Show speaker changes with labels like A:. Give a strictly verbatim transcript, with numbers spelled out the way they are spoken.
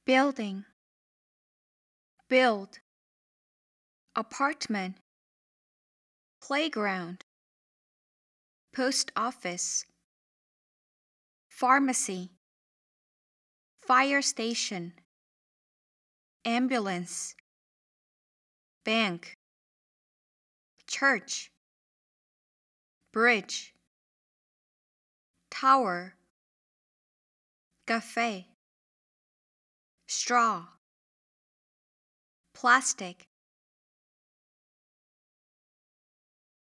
A: building, build, apartment, playground, post office, pharmacy, fire station, ambulance, bank, church, bridge, tower, cafe, straw, plastic,